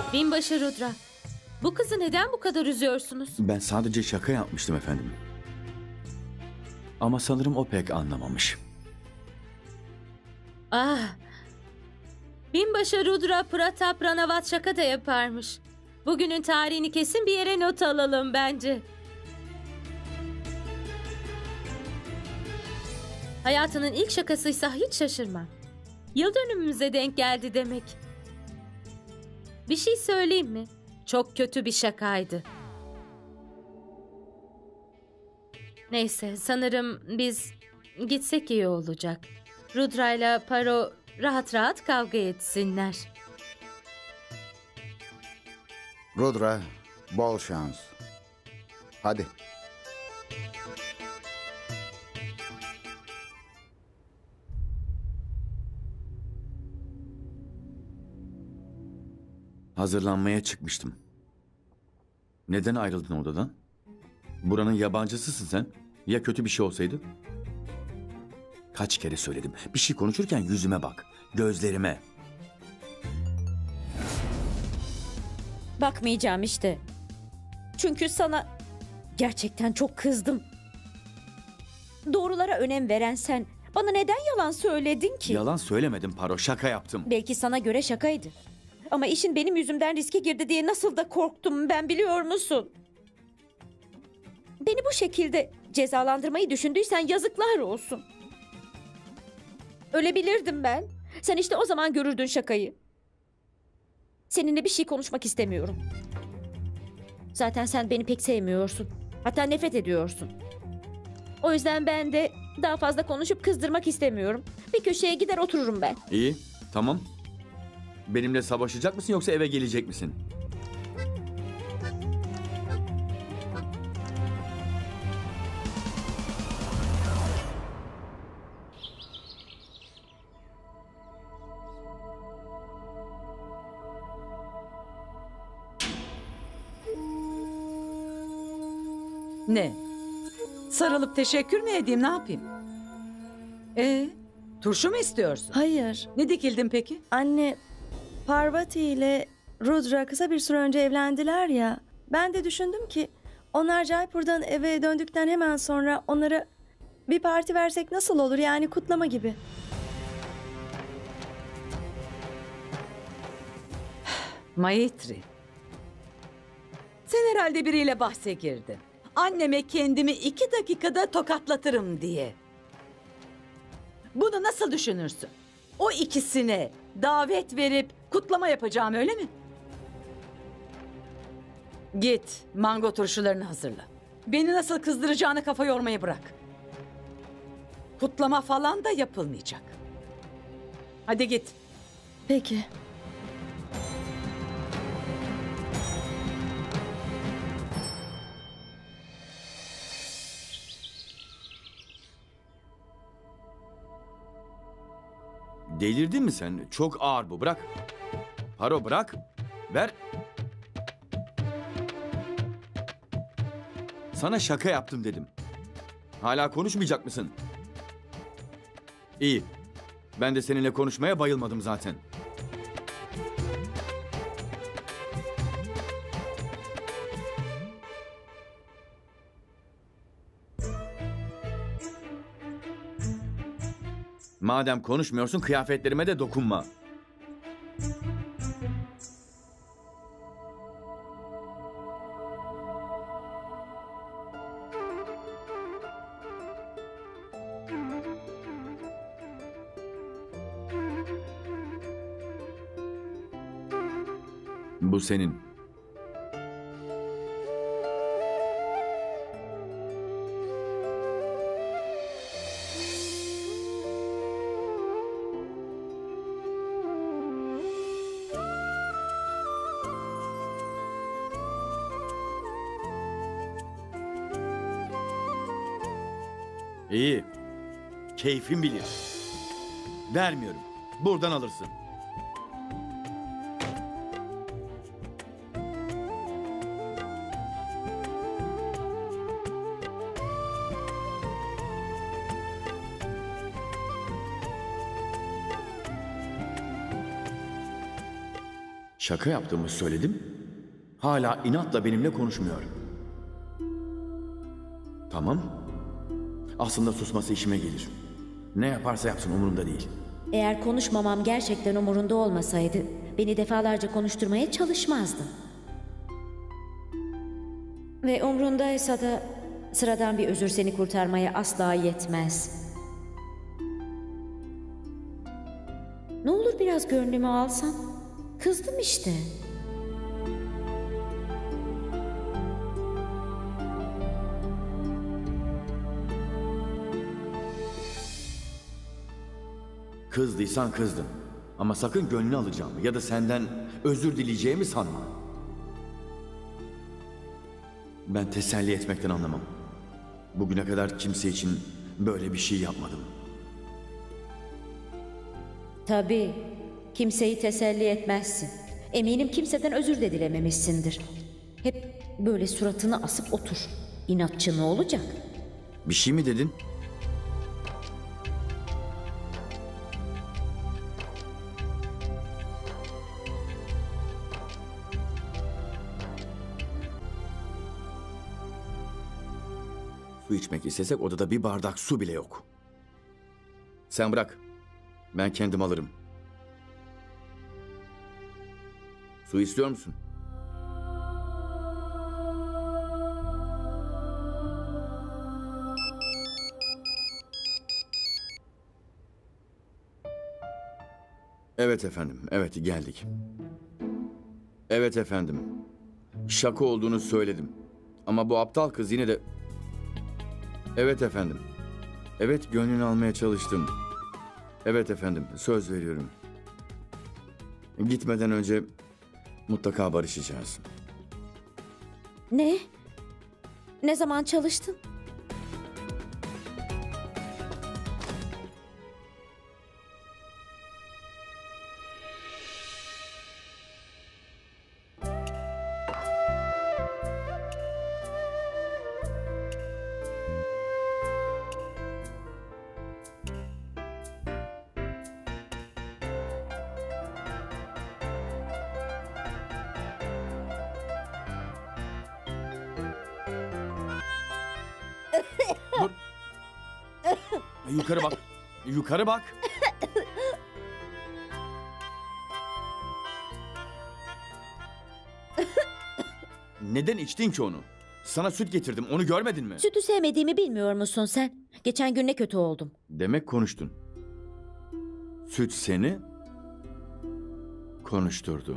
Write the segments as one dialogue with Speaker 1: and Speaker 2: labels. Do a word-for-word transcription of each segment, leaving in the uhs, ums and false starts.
Speaker 1: Binbaşı Rudra, bu kızı neden bu kadar üzüyorsunuz?
Speaker 2: Ben sadece şaka yapmıştım efendim. Ama sanırım o pek anlamamış.
Speaker 1: Ah, Binbaşı Rudra Pratap Ranavat şaka da yaparmış. Bugünün tarihini kesin bir yere not alalım bence. Hayatının ilk şakasıysa hiç şaşırmam. Yıl dönümümüze denk geldi demek. Bir şey söyleyeyim mi? Çok kötü bir şakaydı. Neyse, sanırım biz gitsek iyi olacak. Rudra ile Paro rahat rahat kavga etsinler.
Speaker 3: Rudra, bol şans. Hadi.
Speaker 2: Hazırlanmaya çıkmıştım. Neden ayrıldın odadan? Buranın yabancısısın sen. Ya kötü bir şey olsaydı? Kaç kere söyledim. Bir şey konuşurken yüzüme bak. Gözlerime.
Speaker 4: Bakmayacağım işte. Çünkü sana gerçekten çok kızdım. Doğrulara önem veren sen bana neden yalan söyledin ki?
Speaker 2: Yalan söylemedim Paro. Şaka yaptım.
Speaker 4: Belki sana göre şakaydı. Ama işin benim yüzümden riske girdi diye nasıl da korktum ben, biliyor musun? Beni bu şekilde cezalandırmayı düşündüysen yazıklar olsun. Ölebilirdim ben. Sen işte o zaman görürdün şakayı. Seninle bir şey konuşmak istemiyorum. Zaten sen beni pek sevmiyorsun. Hatta nefret ediyorsun. O yüzden ben de daha fazla konuşup kızdırmak istemiyorum. Bir köşeye gider otururum ben.
Speaker 2: İyi, tamam. Benimle savaşacak mısın yoksa eve gelecek misin?
Speaker 5: Ne? Sarılıp teşekkür mü edeyim, ne yapayım? Ee, turşu mu istiyorsun?
Speaker 6: Hayır.
Speaker 5: Ne dikildin peki?
Speaker 6: Anne, Parvati ile Rudra kısa bir süre önce evlendiler ya. Ben de düşündüm ki onlar Jaipur'dan eve döndükten hemen sonra onlara bir parti versek nasıl olur, yani kutlama gibi.
Speaker 5: Maitri. Sen herhalde biriyle bahse girdin. Anneme kendimi iki dakikada tokatlatırım diye. Bunu nasıl düşünürsün? O ikisine davet verip kutlama yapacağım, öyle mi? Git mango turşularını hazırla. Beni nasıl kızdıracağını kafa yormayı bırak. Kutlama falan da yapılmayacak. Hadi git.
Speaker 6: Peki.
Speaker 2: Delirdin mi sen? Çok ağır bu. Bırak. Paro bırak. Ver. Sana şaka yaptım dedim. Hala konuşmayacak mısın? İyi. Ben de seninle konuşmaya bayılmadım zaten. Madem konuşmuyorsun, kıyafetlerime de dokunma. Bu senin. İyi. Keyfin bilir. Vermiyorum. Buradan alırsın. Şaka yaptığımı söyledim. Hala inatla benimle konuşmuyor. Tamam. Aslında susması işime gelir. Ne yaparsa yapsın umurumda değil.
Speaker 4: Eğer konuşmamam gerçekten umurunda olmasaydı beni defalarca konuşturmaya çalışmazdı. Ve umrundaysa da sıradan bir özür seni kurtarmaya asla yetmez. Ne olur biraz gönlümü alsan. Kızdım işte.
Speaker 2: Kızdıysan kızdım. Ama sakın gönlünü alacağımı ya da senden özür dileyeceğimi sanma. Ben teselli etmekten anlamam. Bugüne kadar kimse için böyle bir şey yapmadım.
Speaker 4: Tabii. Kimseyi teselli etmezsin. Eminim kimseden özür de dilememişsindir. Hep böyle suratını asıp otur. İnatçı ne olacak?
Speaker 2: Bir şey mi dedin? Su içmek istesek odada bir bardak su bile yok. Sen bırak. Ben kendim alırım. Su istiyor musun? Evet efendim. Evet geldik. Evet efendim. Şaka olduğunu söyledim. Ama bu aptal kız yine de... Evet efendim. Evet gönlünü almaya çalıştım. Evet efendim söz veriyorum. Gitmeden önce mutlaka barışacağız.
Speaker 4: Ne? Ne zaman çalıştın?
Speaker 2: Dur. Yukarı bak. Yukarı bak. Neden içtin ki onu? Sana süt getirdim. Onu görmedin mi?
Speaker 4: Sütü sevmediğimi bilmiyor musun sen? Geçen gün ne kötü oldum.
Speaker 2: Demek konuştun. Süt seni konuşturdu.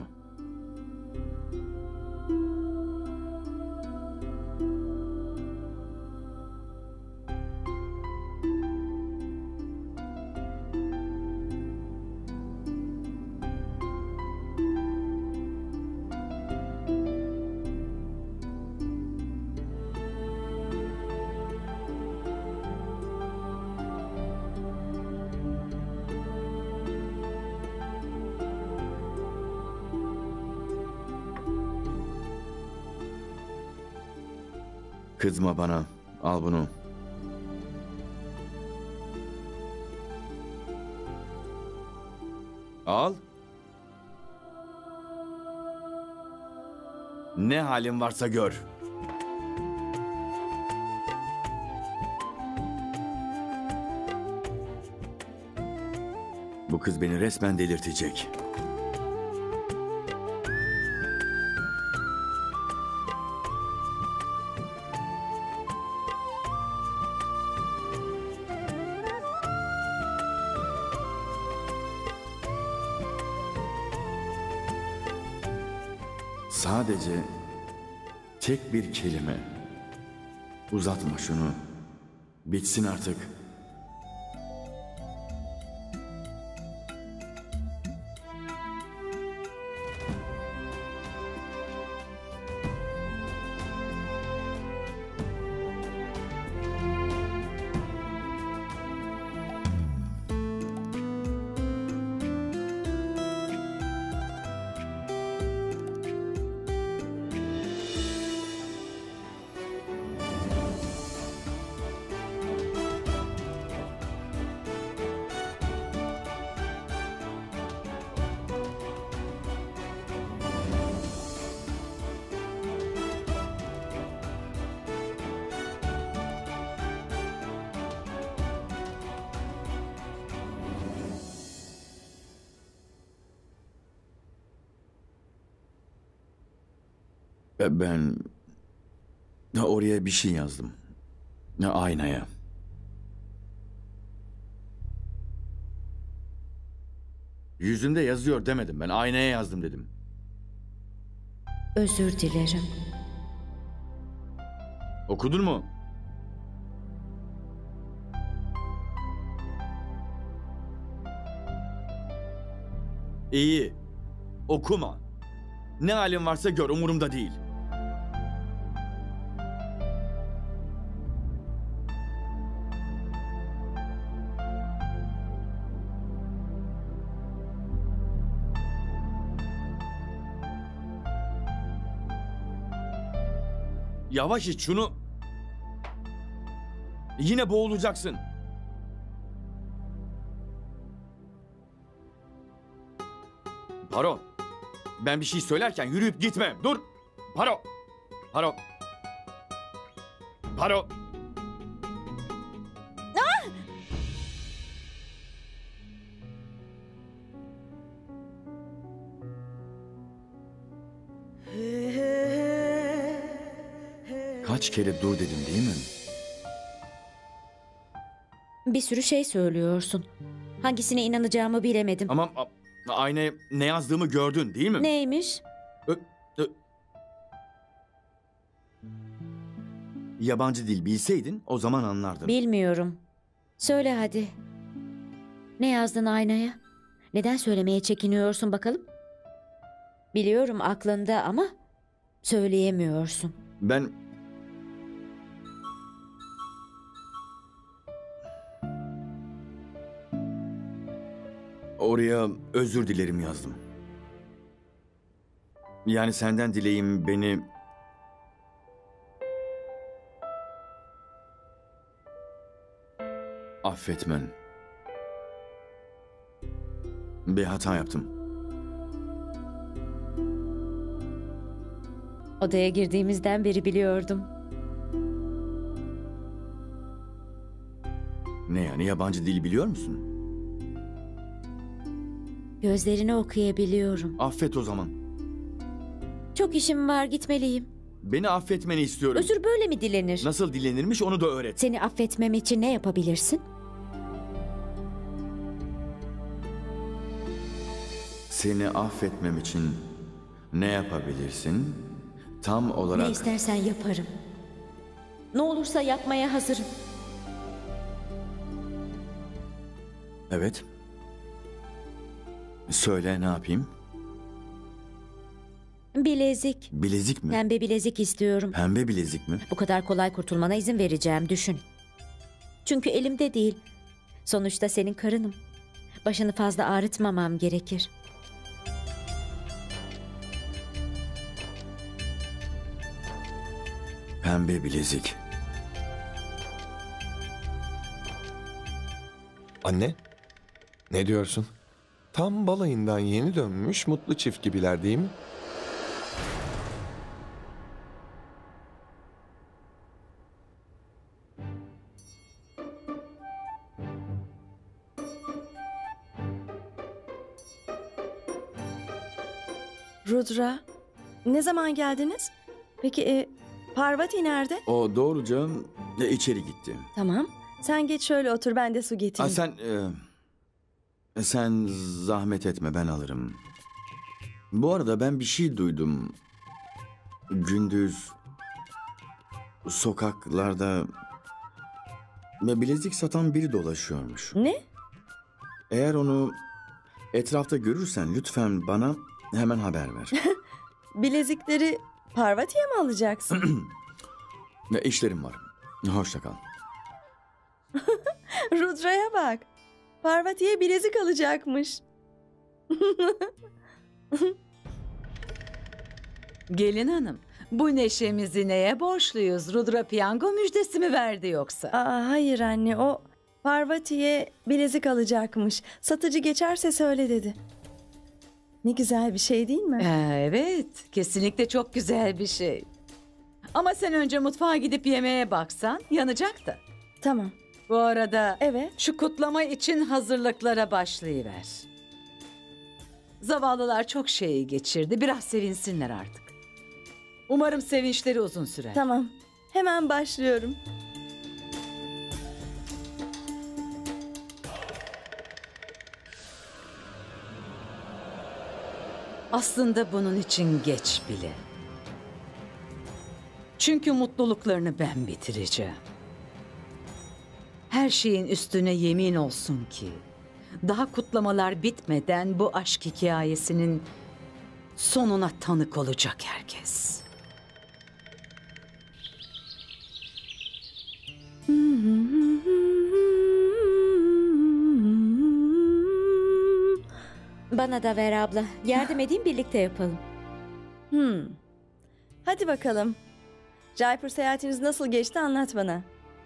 Speaker 2: Kızma bana. Al bunu. Al. Ne halin varsa gör. Bu kız beni resmen delirtecek. Sadece tek bir kelime. Uzatma şunu. Bitsin artık. E, Ben oraya bir şey yazdım. Ne aynaya. Yüzünde yazıyor demedim ben. Aynaya yazdım dedim.
Speaker 4: Özür dilerim.
Speaker 2: Okudun mu? İyi. Okuma. Ne halin varsa gör, umurumda değil. Yavaş iç şunu. Yine boğulacaksın. Paro. Ben bir şey söylerken yürüyüp gitme. Dur. Paro. Paro. Paro. Kaç kere dur dedim değil mi?
Speaker 4: Bir sürü şey söylüyorsun. Hangisine inanacağımı bilemedim.
Speaker 2: Ama a- aynaya ne yazdığımı gördün değil mi?
Speaker 4: Neymiş?
Speaker 2: Ö- ö- Yabancı dil bilseydin o zaman anlardın.
Speaker 4: Bilmiyorum. Söyle hadi. Ne yazdın aynaya? Neden söylemeye çekiniyorsun bakalım? Biliyorum aklında ama söyleyemiyorsun.
Speaker 2: Ben... Oraya özür dilerim yazdım. Yani senden dileğim beni... affetmen. Bir hata yaptım.
Speaker 4: Odaya girdiğimizden beri biliyordum.
Speaker 2: Ne yani, yabancı dil biliyor musun?
Speaker 4: Gözlerini okuyabiliyorum.
Speaker 2: Affet o zaman.
Speaker 4: Çok işim var, gitmeliyim.
Speaker 2: Beni affetmeni istiyorum.
Speaker 4: Özür böyle mi dilenir?
Speaker 2: Nasıl dilenirmiş onu da öğret.
Speaker 4: Seni affetmem için ne yapabilirsin?
Speaker 2: Seni affetmem için ne yapabilirsin? Tam olarak...
Speaker 4: Ne istersen yaparım. Ne olursa yapmaya hazırım.
Speaker 2: Evet. Söyle, ne yapayım?
Speaker 4: Bilezik.
Speaker 2: Bilezik mi?
Speaker 4: Pembe bilezik istiyorum.
Speaker 2: Pembe bilezik mi?
Speaker 4: Bu kadar kolay kurtulmana izin vereceğim, düşün. Çünkü elimde değil. Sonuçta senin karınım. Başını fazla ağrıtmamam gerekir.
Speaker 2: Pembe bilezik.
Speaker 7: Anne, ne diyorsun? Tam balayından yeni dönmüş mutlu çift gibiler değil mi?
Speaker 6: Rudra, ne zaman geldiniz? Peki e, Parvati nerede?
Speaker 2: O doğruca e, içeri gitti.
Speaker 6: Tamam. Sen geç şöyle otur, ben de su
Speaker 2: Ha,
Speaker 6: getireyim.
Speaker 2: sen... e, sen zahmet etme, ben alırım. Bu arada ben bir şey duydum. Gündüz... sokaklarda... ve bilezik satan biri dolaşıyormuş.
Speaker 6: Ne?
Speaker 2: Eğer onu etrafta görürsen lütfen bana hemen haber ver.
Speaker 6: Bilezikleri Parvati'ye mi alacaksın?
Speaker 2: Ne işlerim var. Hoşça kal.
Speaker 6: Rudra'ya bak. Parvati'ye bilezik alacakmış.
Speaker 5: Gelin hanım, bu neşemizi neye borçluyuz? Rudra piyango müjdesi mi verdi yoksa?
Speaker 6: Aa, hayır anne, o Parvati'ye bilezik alacakmış. Satıcı geçerse söyle dedi. Ne güzel bir şey değil mi?
Speaker 5: Ee, Evet, kesinlikle çok güzel bir şey. Ama sen önce mutfağa gidip yemeğe baksan yanacak da.
Speaker 6: Tamam.
Speaker 5: Bu arada
Speaker 6: Evet.
Speaker 5: şu kutlama için hazırlıklara başlayıver. Zavallılar çok şeyi geçirdi. Biraz sevinsinler artık. Umarım sevinçleri uzun sürer.
Speaker 6: Tamam. Hemen başlıyorum.
Speaker 5: Aslında bunun için geç bile. Çünkü mutluluklarını ben bitireceğim. Her şeyin üstüne yemin olsun ki daha kutlamalar bitmeden bu aşk hikayesinin sonuna tanık olacak herkes.
Speaker 4: Bana da ver abla. Yardım edeyim, birlikte yapalım.
Speaker 6: Hmm. Hadi bakalım. Jaipur seyahatiniz nasıl geçti, anlat bana.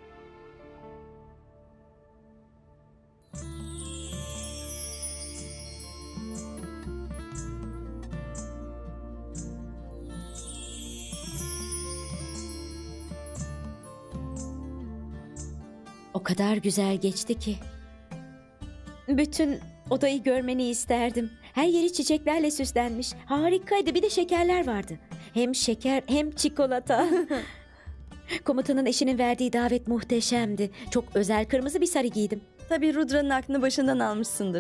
Speaker 4: O kadar güzel geçti ki. Bütün odayı görmeni isterdim. Her yeri çiçeklerle süslenmiş. Harikaydı. Bir de şekerler vardı. Hem şeker hem çikolata. Komutanın eşinin verdiği davet muhteşemdi. Çok özel kırmızı bir sarı giydim.
Speaker 6: Tabii Rudra'nın aklını başından almışsındır.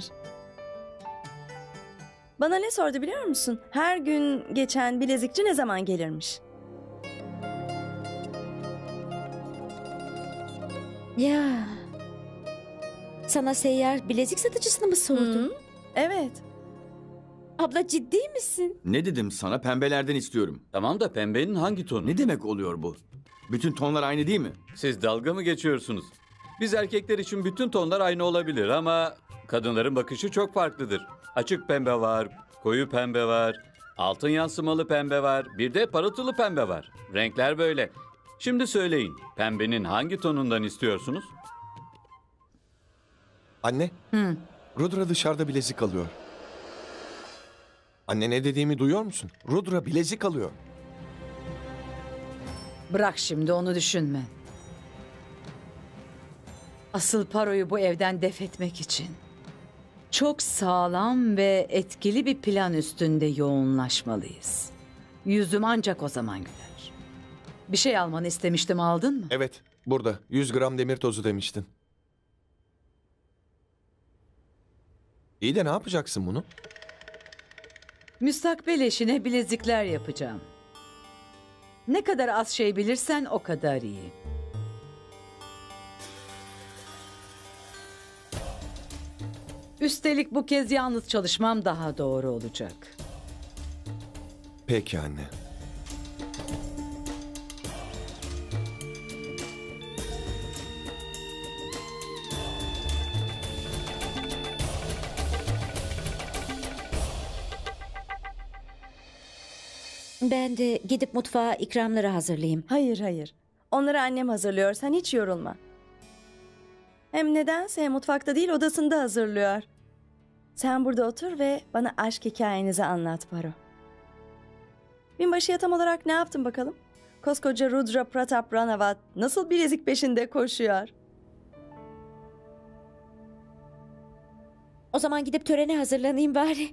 Speaker 6: Bana ne sordu biliyor musun? Her gün geçen bilezikçi ne zaman gelirmiş?
Speaker 4: Ya. Sana seyyar bilezik satıcısını mı sordu?
Speaker 6: Hı, evet.
Speaker 4: Abla ciddi misin?
Speaker 2: Ne dedim sana, pembelerden istiyorum.
Speaker 8: Tamam da pembenin hangi tonu?
Speaker 2: Ne demek oluyor bu? Bütün tonlar aynı değil mi?
Speaker 8: Siz dalga mı geçiyorsunuz? Biz erkekler için bütün tonlar aynı olabilir ama kadınların bakışı çok farklıdır. Açık pembe var, koyu pembe var, altın yansımalı pembe var, bir de parıltılı pembe var. Renkler böyle. Şimdi söyleyin, pembenin hangi tonundan istiyorsunuz?
Speaker 7: Anne,
Speaker 5: Hı.
Speaker 7: Rudra dışarıda bilezik alıyor. Anne, ne dediğimi duyuyor musun? Rudra bilezik alıyor.
Speaker 5: Bırak şimdi, onu düşünme. Asıl Paro'yu bu evden def etmek için çok sağlam ve etkili bir plan üstünde yoğunlaşmalıyız. Yüzüm ancak o zaman güler. Bir şey almanı istemiştim, aldın mı?
Speaker 7: Evet, burada yüz gram demir tozu demiştin. İyi de ne yapacaksın bunu?
Speaker 5: Müstakbel eşine bilezikler yapacağım. Ne kadar az şey bilirsen o kadar iyi. Üstelik bu kez yalnız çalışmam daha doğru olacak.
Speaker 7: Peki anne.
Speaker 4: Ben de gidip mutfağa ikramları hazırlayayım.
Speaker 6: Hayır hayır. Onları annem hazırlıyor. Sen hiç yorulma. Hem nedense mutfakta değil odasında hazırlıyor. Sen burada otur ve bana aşk hikayenizi anlat Paro. Binbaşıya tam olarak ne yaptın bakalım? Koskoca Rudra Pratap Ranavat nasıl bilezik peşinde koşuyor?
Speaker 4: O zaman gidip törene hazırlanayım bari.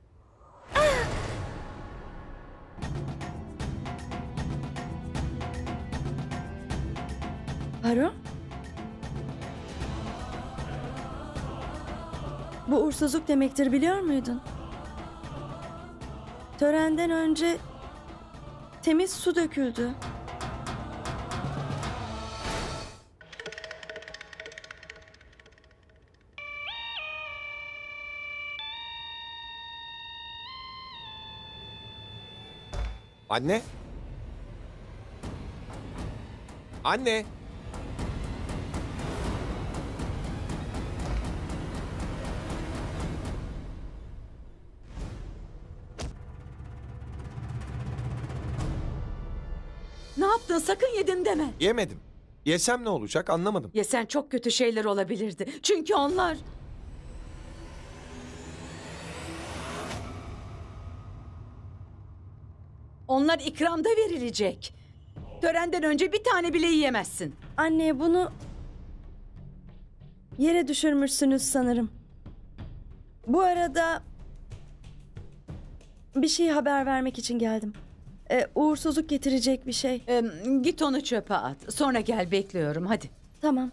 Speaker 6: Paro? Bu uğursuzluk demektir, biliyor muydun? Törenden önce temiz su döküldü.
Speaker 7: Anne? Anne?
Speaker 5: Ne yaptın? Sakın yedin deme.
Speaker 7: Yemedim. Yesem ne olacak anlamadım.
Speaker 5: Yesen çok kötü şeyler olabilirdi. Çünkü onlar... Onlar ikramda verilecek. Törenden önce bir tane bile yiyemezsin.
Speaker 6: Anne, bunu yere düşürmüşsünüz sanırım. Bu arada bir şey haber vermek için geldim. e, uğursuzluk getirecek bir şey.
Speaker 5: Ee, git onu çöpe at. Sonra gel, bekliyorum. Hadi.
Speaker 6: Tamam.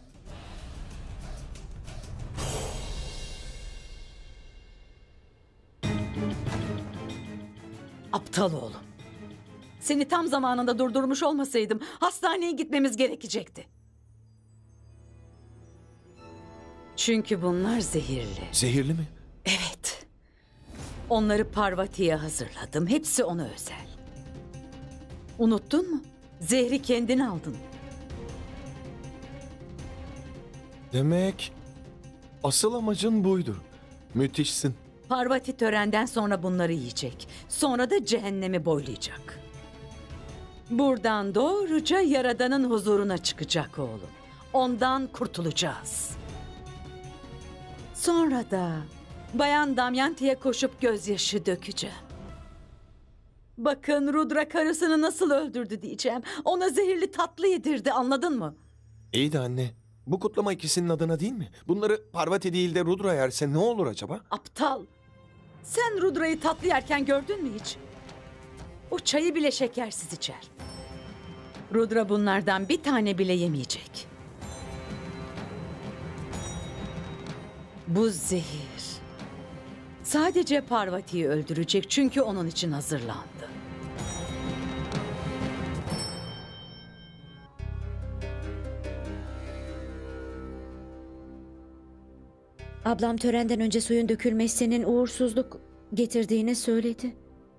Speaker 5: Aptal oğlum. Seni tam zamanında durdurmuş olmasaydım hastaneye gitmemiz gerekecekti. Çünkü bunlar zehirli.
Speaker 7: Zehirli mi?
Speaker 5: Evet. Onları Parvati'ye hazırladım. Hepsi ona özel. Unuttun mu? Zehri kendin aldın.
Speaker 7: Demek asıl amacın buydu. Müthişsin.
Speaker 5: Parvati törenden sonra bunları yiyecek. Sonra da cehennemi boylayacak. Buradan doğruca Yaradan'ın huzuruna çıkacak oğlum. Ondan kurtulacağız. Sonra da Bayan Damyanti'ye koşup gözyaşı dökeceğim. Bakın Rudra karısını nasıl öldürdü diyeceğim. Ona zehirli tatlı yedirdi, anladın mı?
Speaker 7: İyi de anne. Bu kutlama ikisinin adına değil mi? Bunları Parvati değil de Rudra yerse ne olur acaba?
Speaker 5: Aptal. Sen Rudra'yı tatlı yerken gördün mü hiç? O çayı bile şekersiz içer. Rudra bunlardan bir tane bile yemeyecek. Bu zehir sadece Parvati'yi öldürecek çünkü onun için hazırlandı.
Speaker 4: Ablam törenden önce suyun dökülmesinin uğursuzluk getirdiğini söyledi.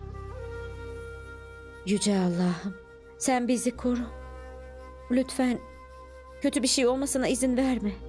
Speaker 4: Yüce Allah'ım, sen bizi koru. Lütfen kötü bir şey olmasına izin verme.